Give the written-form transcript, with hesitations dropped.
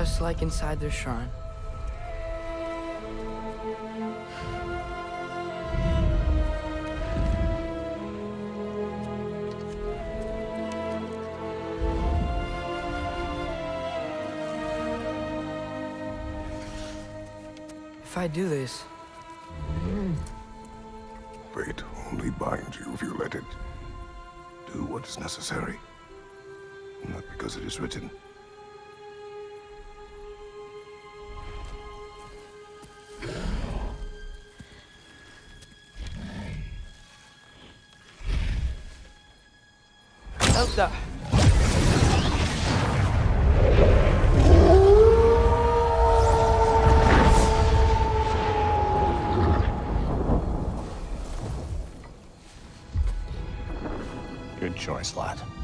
just like inside their shrine. If I do this... Fate only binds you if you let it. Do what is necessary. Not because it is written. Elsa! Good choice, lad.